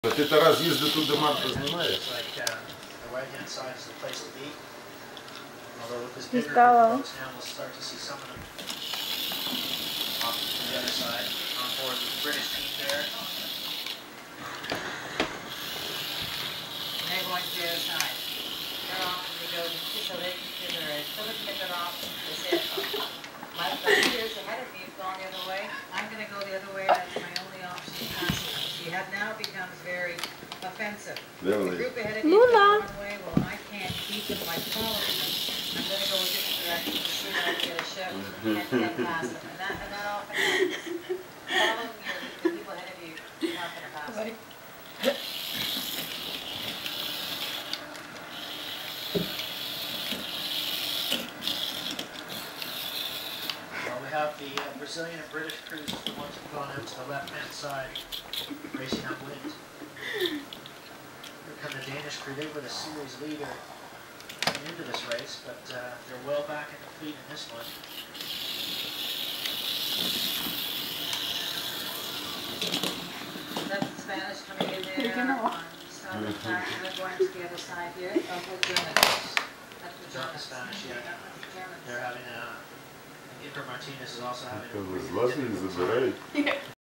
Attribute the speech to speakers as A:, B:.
A: Ти Тарас їздив тут, де Марта знімає?
B: Стала.
C: I'm going to go the other way. That's my only option to pass it. She now becomes very offensive. The group ahead of you is going one way. Well, I can't beat them by following them. I'm going to go a different direction to see if I can get a shift and get past them. And that often happens. Following the people ahead of you, you're not going to pass them. We have the Brazilian and British crews, the ones who've gone out to the left-hand side, racing upwind. Here come the Danish crew. They were the series leader coming into this race, but they're well back in the fleet in this one. That's the Spanish coming in there on southern track, and they're going to the other side here. Oh, the Germans. That's the German Spanish, yeah. They're having a... Inter Martinez is also having a...